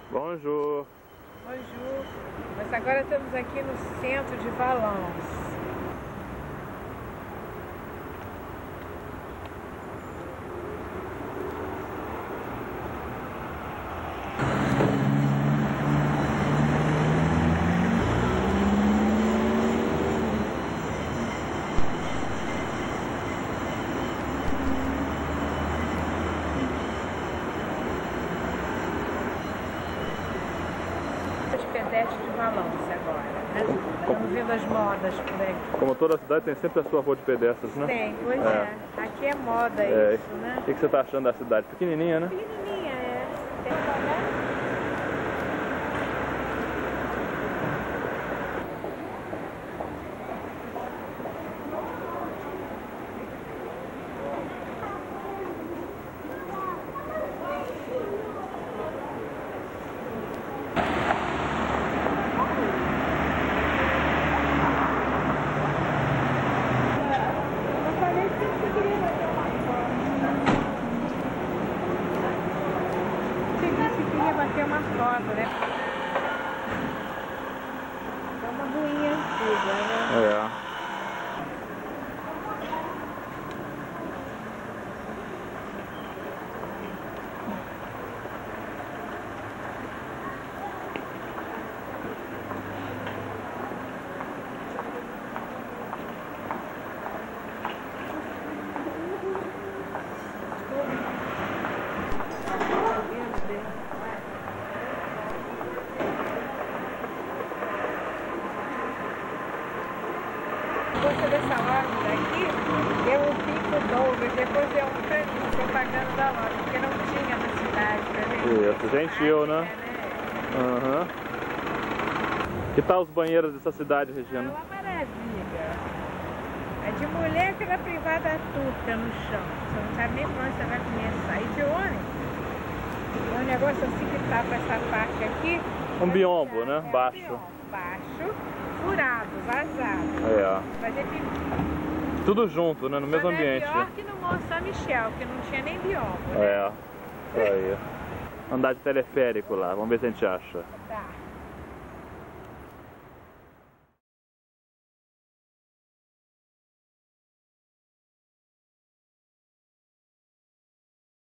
Bonjour. Bonjour. Mas agora estamos aqui no centro de Valence. Pedestre de Valence agora, né? Estamos vendo as modas por aí. Como toda cidade tem sempre a sua rua de pedestres, né? Tem, pois é. Aqui é moda isso, né? O que você está achando da cidade? Pequenininha, né? Pequenininha, é. Tem que bater uma foto, né? É uma ruinha antiga, né? É. Você dessa loja daqui, deu um pico novo, depois deu um caninho propaganda da loja, porque não tinha na cidade pra gente. Isso, gentil, né? Aham. Que tal os banheiros dessa cidade, Regina? É uma maravilha. É de mulher aquela privada turca no chão. Você não sabe nem por onde você vai começar. E de ônibus? É um negócio assim que tapa essa parte aqui. Um biombo, né? É Baixo. Um biombo, baixo, furado, vazado. É. Fazer pipi. Tudo junto, né? No mesmo ambiente. É pior que no Mont Saint-Michel, que não tinha nem biombo. Né? É. Isso aí. Andar de teleférico lá, vamos ver se a gente acha. Tá.